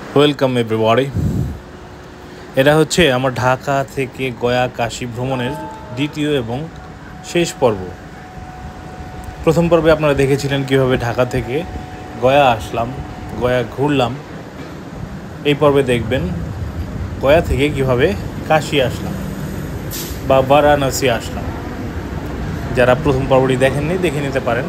Welcome everybody. এটা হচ্ছে আমার ঢাকা থেকে গয়া কাশী ভ্রমণের দ্বিতীয় এবং শেষ পর্ব। প্রথম পর্বে আপনারা দেখেছিলেন কীভাবে ঢাকা থেকে গয়া আসলাম, গয়া ঘুরলাম। এই পর্বে দেখবেন গয়া থেকে কীভাবে কাশী আসলাম বা বারাণসী আসলাম। যারা প্রথম পর্বটি দেখেননি দেখে নিতে পারেন।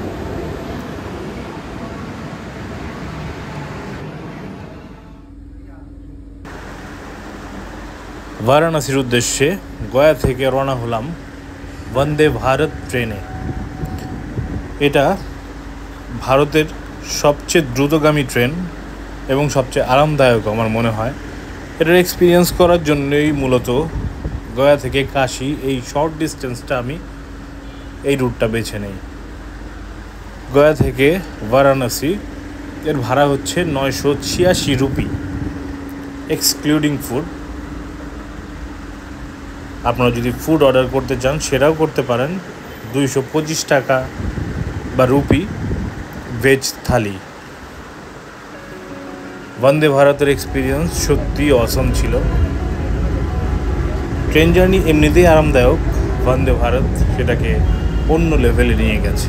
বারাণসীর উদ্দেশ্যে গয়া থেকে রওনা হলাম বন্দে ভারত ট্রেনে। এটা ভারতের সবচেয়ে দ্রুতগামী ট্রেন এবং সবচেয়ে আরামদায়ক আমার মনে হয়। এটার এক্সপিরিয়েন্স করার জন্যই মূলত গয়া থেকে কাশী এই শর্ট ডিস্টেন্সটা আমি এই রুটটা বেছে নেই। গয়া থেকে বারাণসী এর ভাড়া হচ্ছে 986 রুপি এক্সক্লুডিং ফুড। আপনারা যদি ফুড অর্ডার করতে চান সেটাও করতে পারেন। 225 টাকা বা রুপি ভেজ থালি। বন্দে ভারতের এক্সপিরিয়েন্স সত্যি অসম ছিল। ট্রেন জার্নি এমনিতেই আরামদায়ক, বন্দে ভারত সেটাকে অন্য লেভেলে নিয়ে গেছে।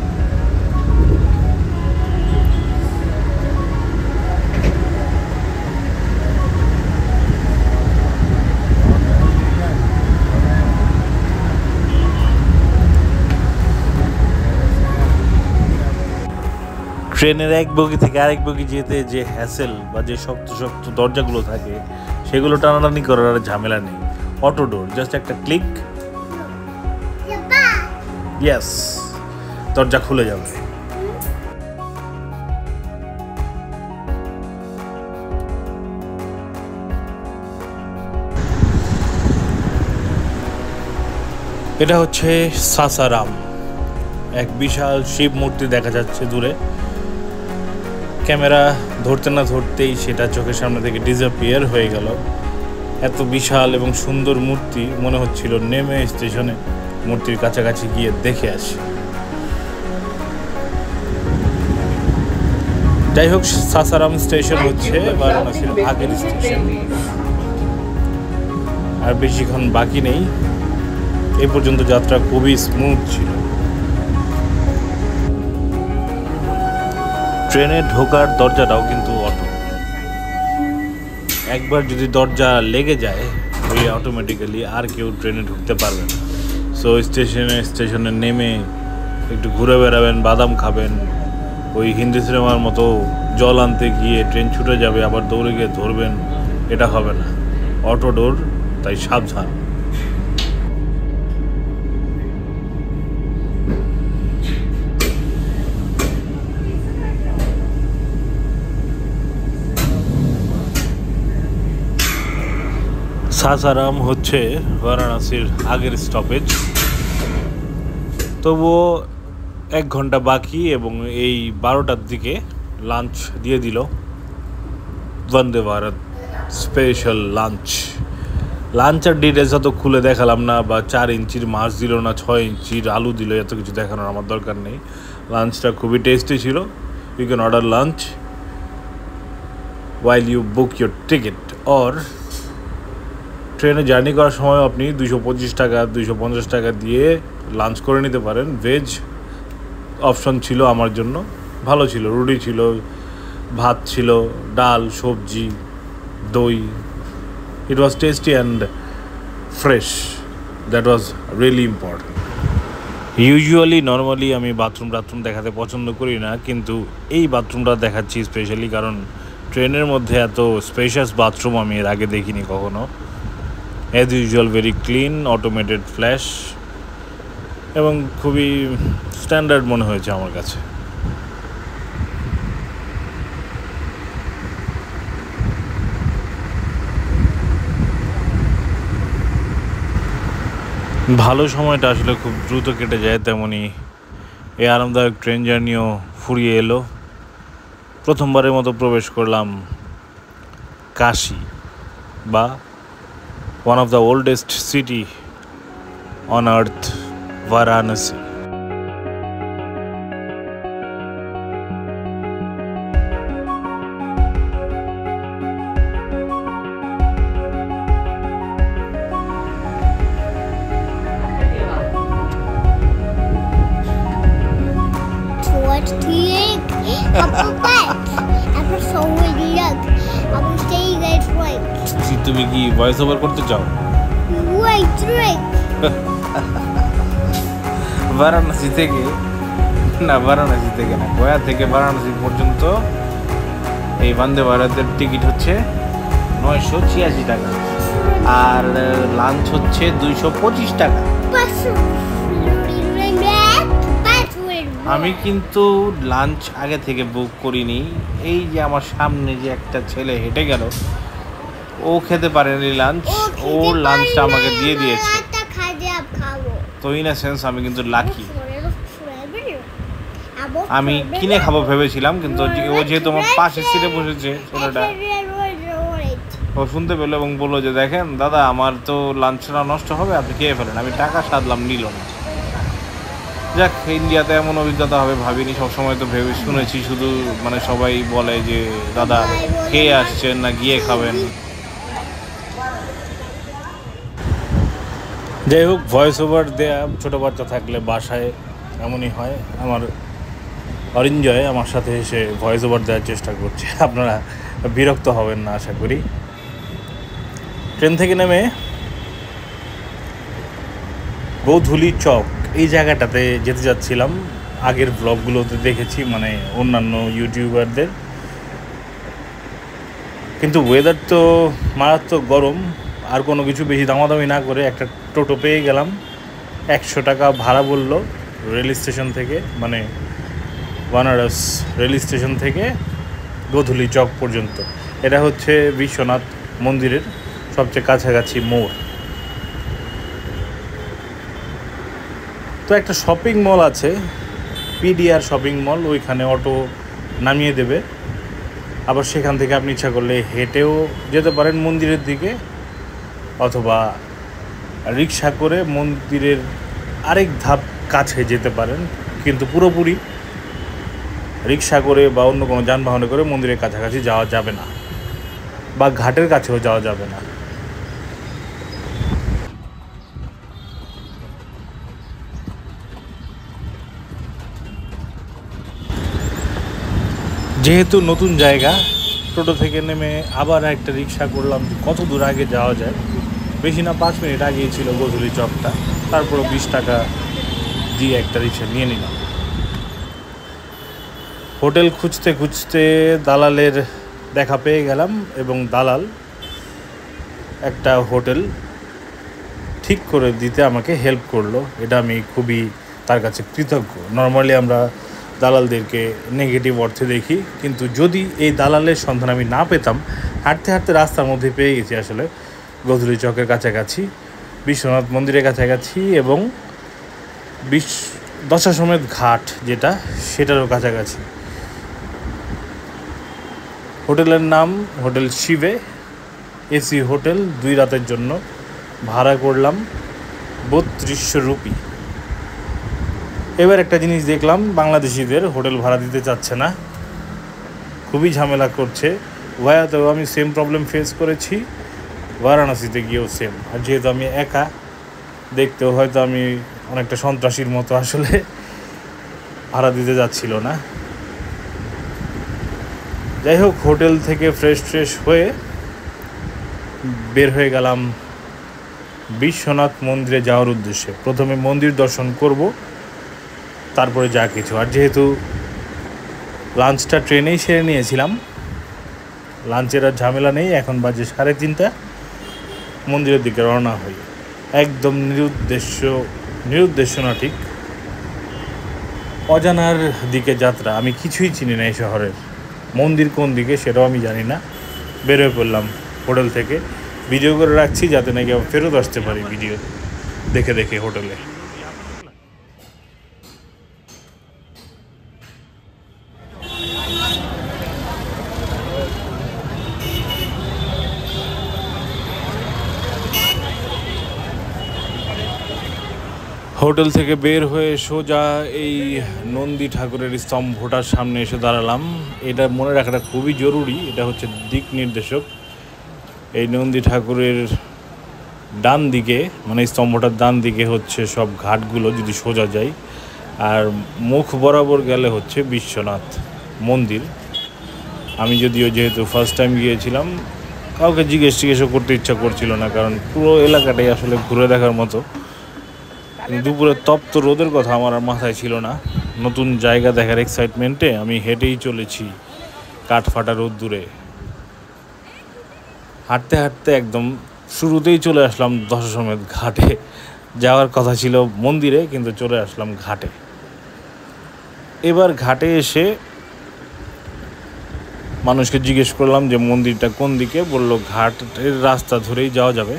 ট্রেনের এক বগি থেকে আরেক বগি যেতে যে হ্যাসেল বা যে শক্ত শক্ত দরজাগুলো থাকে সেগুলো টানাটানি করার আর ঝামেলা নেই। অটো ডোর, জাস্ট একটা ক্লিক, ইয়েস, দরজা খুলে যাবে। এটা হচ্ছে সাসারাম, এক বিশাল শিব মূর্তি দেখা যাচ্ছে দূরে। ক্যামেরা ধরতে না ধরতেই সেটা চোখের সামনে থেকে ডিসঅ্যাপিয়ার হয়ে গেল। এত বিশাল এবং সুন্দর মূর্তি, মনে হচ্ছিল নেমে স্টেশনে মূর্তির কাছাকাছি গিয়ে দেখে আসি। যাই হোক, সাসারাম স্টেশন হচ্ছে বারাণসীর আগের স্টেশন। আর বেশিক্ষণ বাকি নেই। এই পর্যন্ত যাত্রা খুবই স্মুথ ছিল। ট্রেনে ঢোকার দরজাটাও কিন্তু অটো। একবার যদি দরজা লেগে যায় তাহলে অটোমেটিক্যালি আর কেউ ট্রেনে ঢুকতে পারবে না। সো স্টেশনে নেমে একটু ঘুরে বেড়াবেন, বাদাম খাবেন, ওই হিন্দি সিনেমার মতো জল আনতে গিয়ে ট্রেন ছুটে যাবে আবার দৌড়ে গিয়ে ধরবেন, এটা হবে না। অটো ডোর, তাই সাবধান। সাসারাম হচ্ছে বারাণসীর আগের স্টপেজ। তবুও 1 ঘন্টা বাকি এবং এই 12টার দিকে লাঞ্চ দিয়ে দিল বন্দে ভারত স্পেশাল লাঞ্চ। লাঞ্চের ডিটেলস অত খুলে দেখালাম না, বা 4 ইঞ্চির মাছ দিল না 6 ইঞ্চির আলু দিল, এত কিছু দেখানোর আমার দরকার নেই। লাঞ্চটা খুবই টেস্টি ছিল। You can order lunch while you book your ticket, or ট্রেনে জার্নি করার সময় আপনি 225 টাকা 250 টাকা দিয়ে লাঞ্চ করে নিতে পারেন। ভেজ অপশন ছিল আমার জন্য, ভালো ছিল। রুটি ছিল, ভাত ছিল, ডাল, সবজি, দই। It was tasty and fresh. That was really important. Normally আমি বাথরুম দেখাতে পছন্দ করি না, কিন্তু এই বাথরুমটা দেখাচ্ছি স্পেশালি কারণ ট্রেনের মধ্যে এত স্পেশাস বাথরুম আমি এর আগে দেখিনি কখনো। As usual very clean, automated flush এবং খুবই স্ট্যান্ডার্ড মনে হয়েছে আমার কাছে। ভালো সময়টা আসলে খুব দ্রুত কেটে যায়, তেমনি এই আরামদায়ক ট্রেন জার্নিও ফুরিয়ে এলো। প্রথমবারের মতো প্রবেশ করলাম কাশী, বা one of the oldest city on earth, Varanasi. তুমি কি ভয়েস ওভার করতে চাও? বারাণসী থেকে না, গয়া থেকে বারাণসী পর্যন্ত এই বন্দে ভারতের টিকিট হচ্ছে 986 টাকা, আর লাঞ্চ হচ্ছে 225 টাকা। আমি কিন্তু লাঞ্চ আগে থেকে বুক করিনি। এই যে আমার সামনে যে একটা ছেলে হেঁটে গেল, ও খেতে পারেনি লাঞ্চ, ওর লাঞ্চটা আমাকে দিয়ে দিয়েছে। তো ইন আ সেন্স আমি কিন্তু লাকি। আমি কিনে খাবো ভেবেছিলাম, কিন্তু ও যেহেতু আমার পাশে সিটে বসেছে ছেলেটা, ও শুনতে পেলো এবং বললো যে দেখেন দাদা, আমার তো লাঞ্চটা নষ্ট হবে, আপনি খেয়ে ফেলেন। আমি টাকা সাধলাম, নিল না। যাক, ইন্ডিয়াতে এমন অভিজ্ঞতা হবে ভাবিনি। সবসময় তো ভেবে শুনেছি, শুধু মানে সবাই বলে যে দাদা খেয়ে আসছেন না গিয়ে খাবেন। যাই হোক, ভয়েস ওভার দেয়া ছোটো বাচ্চা থাকলে বাসায় এমনই হয়। আমার অরিঞ্জয় আমার সাথে এসে ভয়েস ওভার দেওয়ার চেষ্টা করছে, আপনারা বিরক্ত হবেন না আশা করি। ট্রেন থেকে নেমে গৌধুলি চক এই জায়গাটাতে যেতে যাচ্ছিলাম। আগের ব্লগগুলোতে দেখেছি, মানে অন্যান্য ইউটিউবারদের, কিন্তু ওয়েদার তো মারাত্মক গরম। আর কোনো কিছু বেশি দামাদামি না করে একটা টোটো পেয়ে গেলাম। 100 টাকা ভাড়া বললো রেল স্টেশন থেকে, মানে বানারস রেল স্টেশন থেকে গৌধুলি চক পর্যন্ত। এটা হচ্ছে বিশ্বনাথ মন্দিরের সবচেয়ে কাছাকাছি মোড়। তো একটা শপিং মল আছে, পিডিআর শপিং মল, ওইখানে অটো নামিয়ে দেবে। আবার সেখান থেকে আপনি ইচ্ছা করলে হেঁটেও যেতে পারেন মন্দিরের দিকে, অথবা রিক্সা করে মন্দিরের আরেক ধাপ কাছে যেতে পারেন। কিন্তু পুরোপুরি রিক্সা করে বা অন্য কোনো যানবাহনে করে মন্দিরের কাছাকাছি যাওয়া যাবে না, বা ঘাটের কাছেও যাওয়া যাবে না। যেহেতু নতুন জায়গা, টোটো থেকে নেমে আবার একটা রিক্সা করলাম, কত দূর আগে যাওয়া যায়। বেশি না, 5 মিনিট আগেই ছিল গৌধুলি চকটা। তারপরে 20 টাকা দিয়ে একটা রিক্সা নিয়ে নিলাম। হোটেল খুঁজতে খুঁজতে দালালের দেখা পেয়ে গেলাম, এবং দালাল একটা হোটেল ঠিক করে দিতে আমাকে হেল্প করলো। এটা আমি খুবই তার কাছে কৃতজ্ঞ। নর্মালি আমরা দালালদেরকে নেগেটিভ অর্থে দেখি, কিন্তু যদি এই দালালের সন্ধান আমি না পেতাম, হাঁটতে হাঁটতে রাস্তার মধ্যে পেয়ে গেছি আসলে গৌধুলি চকের কাছাকাছি, বিশ্বনাথ মন্দিরের কাছাকাছি, এবং দশাশ্বমেধ ঘাট যেটা, সেটারও কাছাকাছি। হোটেলের নাম হোটেল শিবে, এসি হোটেল। 2 রাতের জন্য ভাড়া করলাম 3200 রুপি। এবার একটা জিনিস দেখলাম, বাংলাদেশিদের হোটেল ভাড়া দিতে চাচ্ছে না, খুবই ঝামেলা করছে। গয়াতেও আমি সেম প্রবলেম ফেস করেছি, বারাণসীতে গিয়েও সেম। আর যেহেতু আমি একা, দেখতেও হয়তো আমি অনেকটা সন্ত্রাসীর মতো, আসলে ভাড়া দিতে যাচ্ছিল না। যাই হোক, হোটেল থেকে ফ্রেশ হয়ে বের হয়ে গেলাম বিশ্বনাথ মন্দিরে যাওয়ার উদ্দেশ্যে। প্রথমে মন্দির দর্শন করব, তারপরে যা কিছু। আর যেহেতু লাঞ্চটা ট্রেনেই সেরে নিয়েছিলাম, লাঞ্চের আর ঝামেলা নেই। এখন বাজে 3:30, মন্দিরের দিকে রওনা হই। একদম নিরুদ্দেশ্য না, ঠিক অজানার দিকে যাত্রা। আমি কিছুই চিনি না এই শহরের, মন্দির কোন দিকে সেটাও আমি জানি না। বেরোয় পড়লাম হোটেল থেকে। ভিডিও করে রাখছি যাতে নাকি ফেরত আসতে পারি ভিডিও দেখে দেখে হোটেলে। হোটেল থেকে বের হয়ে সোজা এই নন্দী ঠাকুরের স্তম্ভটার সামনে এসে দাঁড়ালাম। এটা মনে রাখাটা খুবই জরুরি, এটা হচ্ছে দিক নির্দেশক। এই নন্দী ঠাকুরের ডান দিকে, মানে স্তম্ভটার ডান দিকে হচ্ছে সব ঘাটগুলো যদি সোজা যাই, আর মুখ বরাবর গেলে হচ্ছে বিশ্বনাথ। মন্দির। আমি যদিও যেহেতু ফার্স্ট টাইম গিয়েছিলাম, কাউকে জিজ্ঞেসও করতে ইচ্ছা করছিল না, কারণ পুরো এলাকাটাই আসলে ঘুরে দেখার মতো। দুপুরে তপ্ত রোদের কথা আমার আর মাথায় ছিল না। নতুন জায়গা দেখার এক্সাইটমেন্টে আমি হেঁটেই চলেছি কাঠফাটা রোদ্দুরে। হাঁটতে হাঁটতে একদম শুরুতেই চলে আসলাম দশাশ্বমেধ ঘাটে। যাওয়ার কথা ছিল মন্দিরে, কিন্তু চলে আসলাম ঘাটে। এবার ঘাটে এসে মানুষকে জিজ্ঞেস করলাম যে মন্দিরটা কোন দিকে। বলল ঘাটের রাস্তা ধরেই যাওয়া যাবে,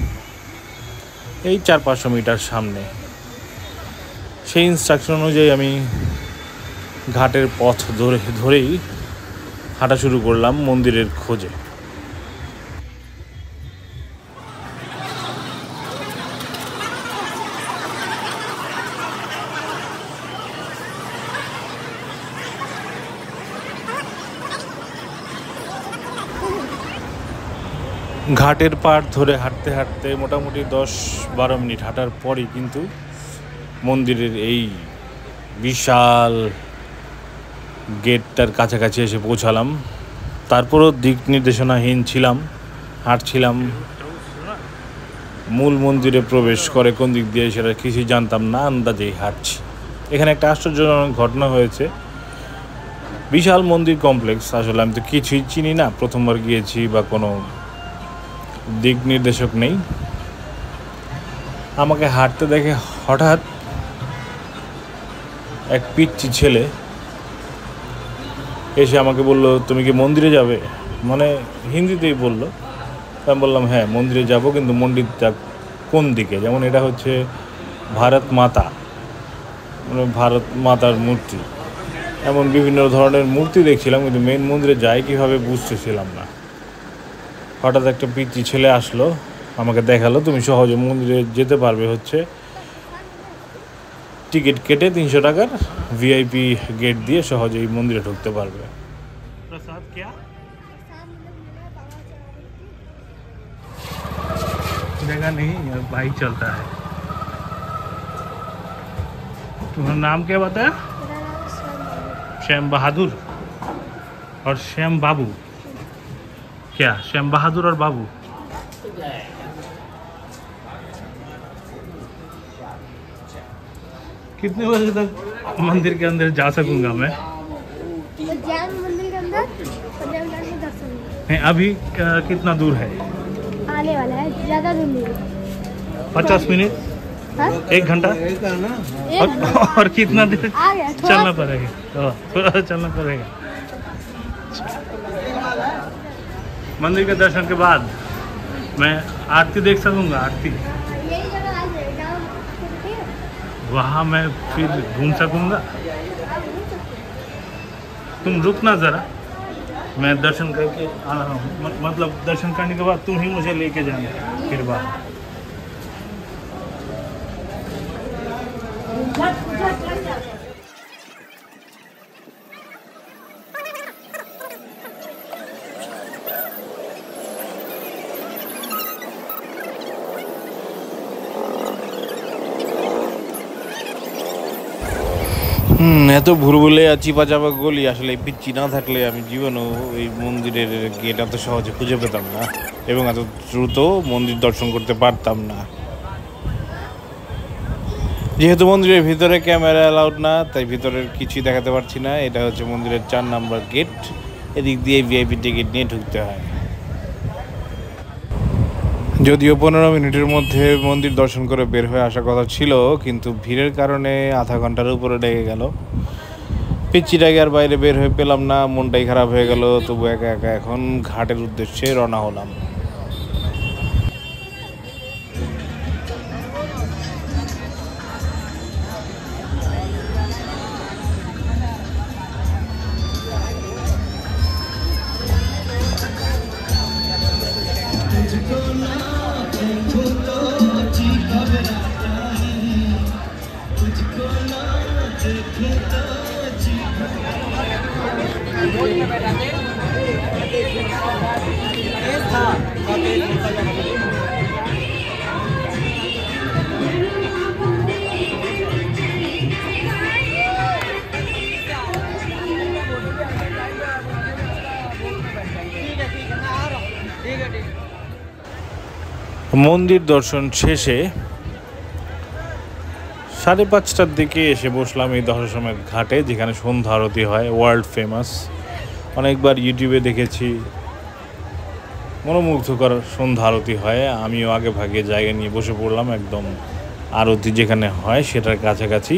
এই 400-500 মিটার সামনে। সেই ইনস্ট্রাকশন অনুযায়ী আমি ঘাটের পথ ধরেই হাঁটা শুরু করলাম মন্দিরের খোঁজে। ঘাটের পাড় ধরে হাঁটতে হাঁটতে মোটামুটি 10-12 মিনিট হাঁটার পরই কিন্তু মন্দিরের এই বিশাল গেটটার কাছাকাছি এসে পৌঁছালাম। তারপরও দিক নির্দেশনাহীন ছিলাম, হাঁটছিলাম। মূল মন্দিরে প্রবেশ করে কোন দিক দিয়ে সেটা কিছুই জানতাম না, আন্দাজেই হাঁটছি। এখানে একটা আশ্চর্যজনক ঘটনা হয়েছে। বিশাল মন্দির কমপ্লেক্স, আসলে আমি তো কিছুই চিনি না, প্রথমবার গিয়েছি, বা কোনো দিক নির্দেশক নেই। আমাকে হাঁটতে দেখে হঠাৎ এক পিচ্চি ছেলে এসে আমাকে বলল, তুমি কি মন্দিরে যাবে? মানে হিন্দিতেই বলল। আমি বললাম হ্যাঁ মন্দিরে যাব, কিন্তু মন্দিরটা কোন দিকে? যেমন এটা হচ্ছে ভারত মাতা, মানে ভারত মাতার মূর্তি, এমন বিভিন্ন ধরনের মূর্তি দেখছিলাম, কিন্তু মেন মন্দিরে যাই কীভাবে বুঝতেছিলাম না। হঠাৎ একটা পিচ্চি ছেলে আসলো, আমাকে দেখালো তুমি সহজে মন্দিরে যেতে পারবে, হচ্ছে টিকিট কেটে 300 টাকার ভিআইপি গেট দিয়ে সহজেই মন্দিরে ঢুকতে পারবে। प्रसाद क्या जगह नहीं, बाइक चलता है। तुम्हारा नाम क्या बताया? श्याम बहादुर और श्याम बाबू। क्या श्याम बहादुर और बाबू? कितने बजे तक मंदिर के अंदर जा सकूंगा मैं? मंदिर के अंदर 15 मिनट में दर्शन नहीं, अभी कितना दूर है? आने वाला है, ज्यादा दूर नहीं। 50 मिनट, हाँ? 1 घंटा और कितना देर आ गया, थोड़ा चलना पड़ेगा? थोड़ा सा चलना पड़ेगा। मंदिर के दर्शन के बाद मैं आरती देख सकूंगा? आरती यही जगह आ जाएगा, ठीक है? वहाँ मैं फिर घूम सकूंगा? तुम रुकना ज़रा, मैं दर्शन करके आ रहा हूँ। मतलब दर्शन करने के बाद तुम ही मुझे लेके जाना फिर बाहर। এত ভুলভুলে চিপা চাপা গলি, আসলে এই পিচ্চি না থাকলে আমি জীবনেও এই মন্দিরের গেট এত সহজে খুঁজে পেতাম না, এবং এত দ্রুত মন্দির দর্শন করতে পারতাম না। যেহেতু মন্দিরের ভিতরে ক্যামেরা অ্যালাউড না, তাই ভিতরের কিছুই দেখাতে পারছি না। এটা হচ্ছে মন্দিরের 4 নম্বর গেট, এদিক দিয়ে ভিআইপি টিকিট নিয়ে ঢুকতে হয়। যদিও 15 মিনিটের মধ্যে মন্দির দর্শন করে বের হয়ে আসার কথা ছিল, কিন্তু ভিড়ের কারণে আধা ঘন্টার উপরে লেগে গেল। পিচ্চিটাকে আর বাইরে বের হয়ে পেলাম না, মনটাই খারাপ হয়ে গেল। তবু একা একা এখন ঘাটের উদ্দেশ্যে রওনা হলাম। মন্দির দর্শন শেষে 5:30টার দিকে এসে বসলাম এই দশাশ্বমেধ ঘাটে, যেখানে সন্ধ্যা আরতি হয়, ওয়ার্ল্ড ফেমাস। অনেকবার ইউটিউবে দেখেছি, মনোমুগ্ধকর সন্ধ্যা আরতি হয়। আমিও আগে ভাগে জায়গা নিয়ে বসে পড়লাম একদম আরতি যেখানে হয় সেটার কাছাকাছি।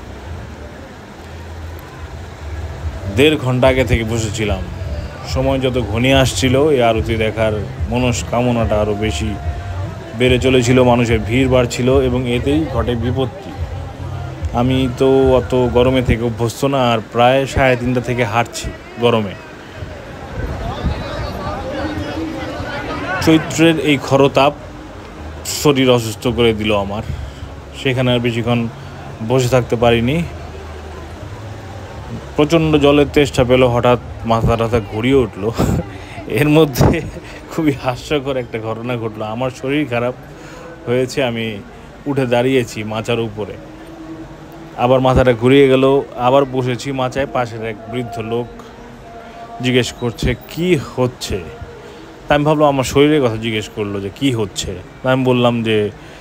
1.5 ঘন্টা আগে থেকে বসেছিলাম। সময় যত ঘনিয়ে আসছিল এই আরতি দেখার মনস্কামনাটা আরও বেশি বেড়ে চলেছিল, মানুষের ভিড় বাড়ছিল এবং এতেই ঘটে বিপত্তি। আমি তো অত গরমে থেকে অভ্যস্ত না, আর প্রায় 3:30 থেকে হাঁটছি গরমে। চৈত্রের এই খরতাপ শরীর অসুস্থ করে দিল আমার। সেখানে আর বেশিক্ষণ বসে থাকতে পারিনি। প্রচণ্ড জলের তেষ্টা পেল, হঠাৎ মাথা টাথা ঘুরিয়ে উঠল। এর মধ্যে খুবই হাস্যকর একটা ঘটনা ঘটলো। আমার শরীর খারাপ হয়েছে, আমি উঠে দাঁড়িয়েছি মাচার উপরে, আবার মাথাটা ঘুরিয়ে গেল, আবার বসেছি মাচায়। পাশের এক বৃদ্ধ লোক জিজ্ঞেস করছে কি হচ্ছে। তা আমি ভাবলাম আমার শরীরের কথা জিজ্ঞেস করলো যে কি হচ্ছে। আমি বললাম যে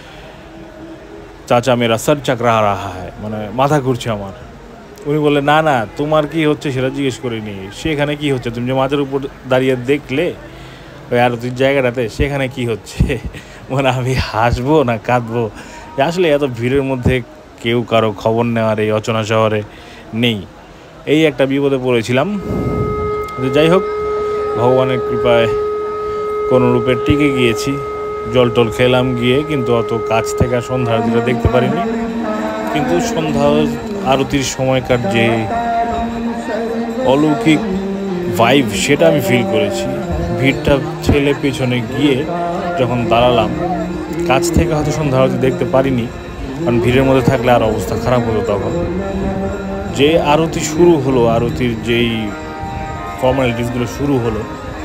চাচা মেরা সর চাকরা রাহা হয়, মানে মাথা ঘুরছে আমার। উনি বললেন না না, তোমার কি হচ্ছে সেটা জিজ্ঞেস করিনি, সেখানে কি হচ্ছে, তুমি যে মাথার উপর দাঁড়িয়ে দেখলে ওই আরতির জায়গাটাতে, সেখানে কি হচ্ছে। মানে আমি হাসবো না কাঁদবো, আসলে এত ভিড়ের মধ্যে কেউ কারো খবর নেওয়ার এই অচেনা শহরে নেই, এই একটা বিপদে পড়েছিলাম। যাই হোক, ভগবানের কৃপায় কোনো রূপে টিকে গিয়েছি। জল টল খেলাম গিয়ে, কিন্তু অত কাছ থেকে সন্ধ্যা আরতিটা দেখতে পারিনি। কিন্তু সন্ধ্যা আরতির সময়কার যে অলৌকিক ভাইব সেটা আমি ফিল করেছি। ভিড়টা ঠেলে পেছনে গিয়ে যখন দাঁড়ালাম, কাছ থেকে হয়তো সন্ধ্যা আরতি দেখতে পারিনি, কারণ ভিড়ের মধ্যে থাকলে আর অবস্থা খারাপ হতো। তখন যে আরতি শুরু হলো, আরতির যেই ফর্মালিটিসগুলো শুরু হলো,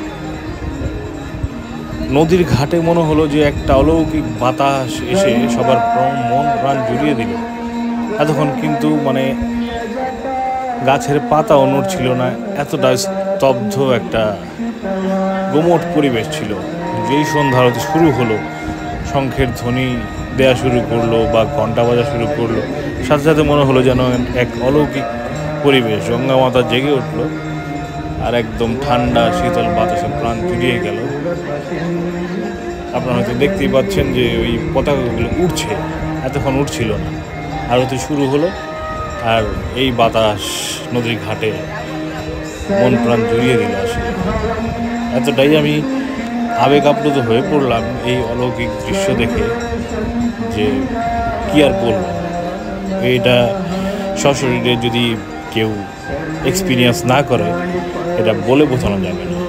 নদীর ঘাটে মনে হলো যে একটা অলৌকিক বাতাস এসে সবার মন প্রাণ জুড়িয়ে দিল। এতক্ষণ কিন্তু মানে গাছের পাতাও নড়ছিল না, এতটা স্তব্ধ একটা গোমট পরিবেশ ছিল। যেই সন্ধ্যা আরতি শুরু হলো, শঙ্খের ধ্বনি দেয়া শুরু করলো বা ঘন্টা বাজা শুরু করলো, সাথে সাথে মনে হলো যেন এক অলৌকিক পরিবেশ, গঙ্গা মাতা জেগে উঠলো আর একদম ঠান্ডা শীতল বাতাসে প্রাণ জুড়িয়ে গেল। আপনারা হয়তো দেখতেই পাচ্ছেন যে ওই পতাকাগুলো উঠছে, এতক্ষণ উঠছিল না। আরতি শুরু হলো আর এই বাতাস নদীর ঘাটে মন প্রাণ জুড়িয়ে দিল। আসলে এতটাই আমি আবেগ আপ্লুত হয়ে পড়লাম এই অলৌকিক দৃশ্য দেখে যে কি আর বলবো। এটা সশরীরে যদি কেউ এক্সপিরিয়েন্স না করে, এটা বলে বোঝানো যাবে না।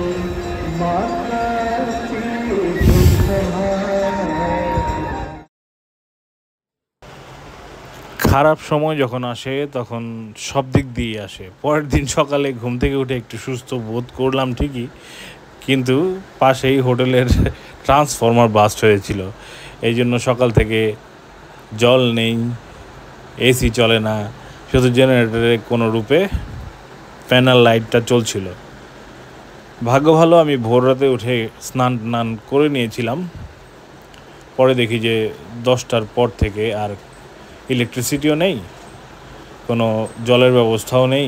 খারাপ সময় যখন আসে তখন সব দিক দিয়ে আসে। পরের দিন সকালে ঘুম থেকে উঠে একটু সুস্থ বোধ করলাম ঠিকই, কিন্তু পাশেই হোটেলের ট্রান্সফরমার বাস্ট হয়েছিল। এই জন্য সকাল থেকে জল নেই, এসি চলে না, শুধু জেনারেটরে কোনো রূপে প্যানেল লাইটটা চলছিল। ভাগ্য ভালো আমি ভোর রাতে উঠে স্নান করে নিয়েছিলাম। পরে দেখি যে 10টার পর থেকে আর ইলেকট্রিসিটিও নেই, কোনো জলের ব্যবস্থাও নেই।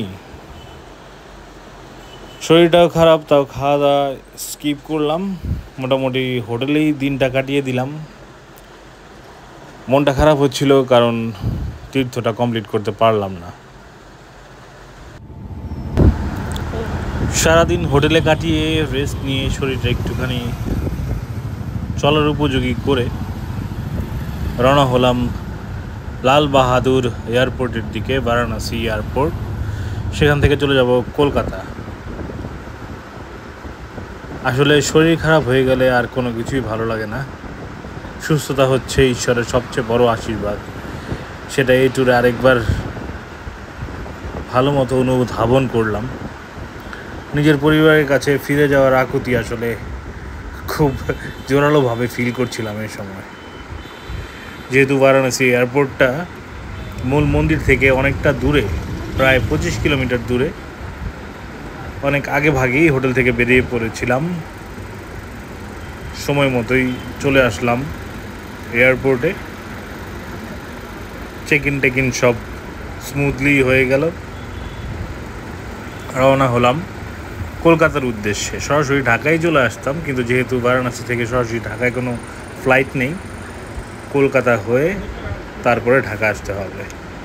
শরীরটাও খারাপ, তাও খাওয়া দাওয়া স্কিপ করলাম। মোটামুটি হোটেলেই দিনটা কাটিয়ে দিলাম। মনটা খারাপ হচ্ছিল কারণ তীর্থটা কমপ্লিট করতে পারলাম না। সারাদিন হোটেলে কাটিয়ে রেস্ট নিয়ে শরীরটা একটুখানি চলার উপযোগী করে রওনা হলাম লাল বাহাদুর এয়ারপোর্টের দিকে, বারাণসী এয়ারপোর্ট। সেখান থেকে চলে যাব কলকাতা। আসলে শরীর খারাপ হয়ে গেলে আর কোনো কিছুই ভালো লাগে না। সুস্থতা হচ্ছে ঈশ্বরের সবচেয়ে বড় আশীর্বাদ। সেটা এই ট্যুরে আরেকবার ভালো মতো অনুধাবন করলাম। নিজের পরিবারের কাছে ফিরে যাওয়ার আকুতি আসলে খুব জোরালোভাবে ফিল করছিলাম এই সময়। যেহেতু বারাণসী এয়ারপোর্টটা মূল মন্দির থেকে অনেকটা দূরে, প্রায় 25 কিলোমিটার দূরে, অনেক আগে ভাগেই হোটেল থেকে বেরিয়ে পড়েছিলাম। সময় মতোই চলে আসলাম এয়ারপোর্টে। চেক ইন সব স্মুথলি হয়ে গেল। রওনা হলাম কলকাতার উদ্দেশ্যে। সরাসরি ঢাকায় চলে আসতাম, কিন্তু যেহেতু বারাণসী থেকে সরাসরি ঢাকায় কোনো ফ্লাইট নেই, কলকাতা হয়ে তারপরে ঢাকা আসতে হবে।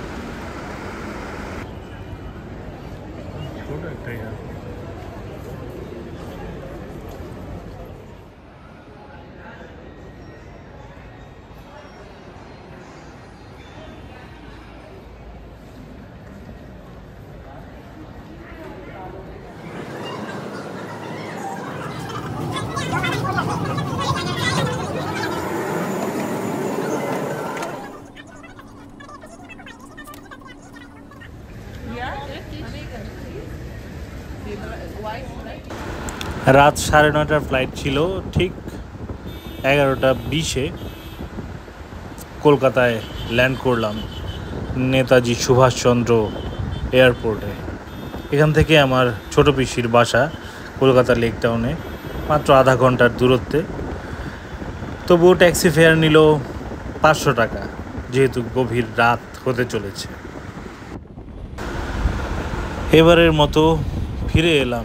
রাত 9:30টার ফ্লাইট ছিল। ঠিক 11:20-এ কলকাতায় ল্যান্ড করলাম নেতাজি সুভাষচন্দ্র এয়ারপোর্টে। এখান থেকে আমার ছোট পিসির বাসা কলকাতা লেক টাউনে, মাত্র আধা ঘন্টার দূরত্বে। তবুও ট্যাক্সি ফেয়ার নিল 500 টাকা, যেহেতু গভীর রাত হতে চলেছে। এবারের মতো ফিরে এলাম।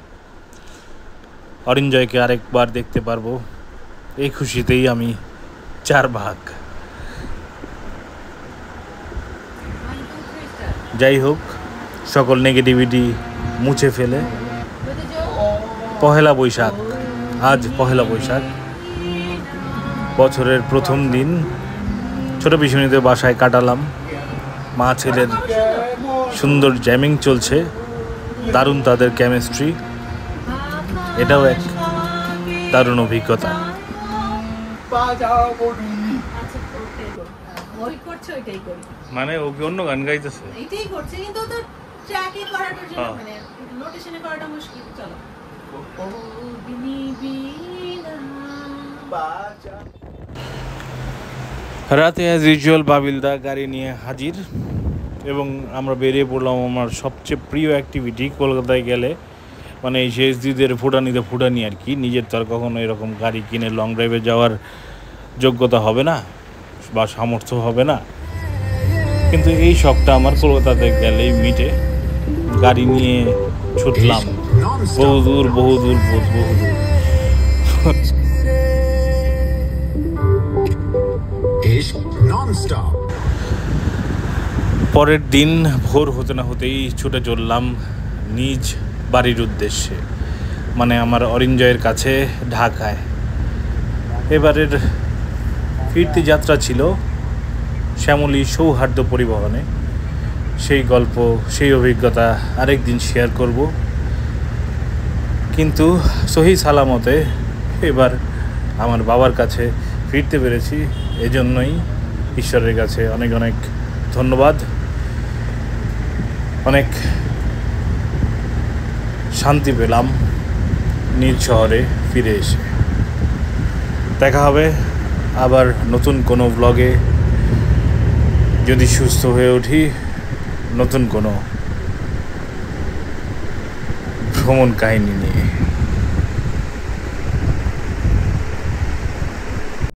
অরিঞ্জয়কে আরেকবার দেখতে পারবো, এই খুশিতেই আমি 4 ভাগ। যাই হোক, সকল নেগেটিভিটি মুছে ফেলে পহেলা বৈশাখ, আজ পহেলা বৈশাখ, বছরের প্রথম দিন ছোট পিসুনিদের বাসায় কাটালাম। মা ছেলের সুন্দর জ্যামিং চলছে, দারুণ তাদের কেমিস্ট্রি। এটাও এক দারুণ অভিজ্ঞতা। মানে ওকে অন্য গান গাইতেছে, এটাই করছে, কিন্তু তো ট্র্যাকে করাটার জন্য মানে নোটেশনে করাটা মুশকিল। চলো রাতে অ্যাজ ইউজুয়াল বাবিলদা গাড়ি নিয়ে হাজির, এবং আমরা বেরিয়ে পড়লাম আমার সবচেয়ে প্রিয় অ্যাক্টিভিটি কলকাতায় গেলে, মানে এই শেষ দিদের ফুটানি আর কি। নিজের তো আর কখনো এরকম গাড়ি কিনে লং ড্রাইভে যাওয়ার যোগ্যতা হবে না বা সামর্থ্য হবে না, কিন্তু এই শখটা আমার কলকাতাতে গেলেই মিটে। গাড়ি নিয়ে ছুটলাম বহুদূর। পরের দিন ভোর হতে না হতেই ছুটে চললাম নিজ বাড়ির উদ্দেশ্যে, মানে আমার অরিঞ্জয়ের কাছে ঢাকায়। এবারের ফিরতি যাত্রা ছিল শ্যামলী সৌহার্দ্য পরিবহনে। সেই গল্প, সেই অভিজ্ঞতা আরেক দিন শেয়ার করব, কিন্তু সহি সালামতে এবার আমার বাবার কাছে ফিরতে পেরেছি। এজন্যই ঈশ্বরের কাছে অনেক অনেক ধন্যবাদ। অনেক শান্তি পেলাম নিজ শহরে ফিরে এসে। দেখা হবে আবার নতুন কোনো ব্লগে, যদি সুস্থ হয়ে উঠি, নতুন কোনো ভ্রমণ কাহিনী নিয়ে।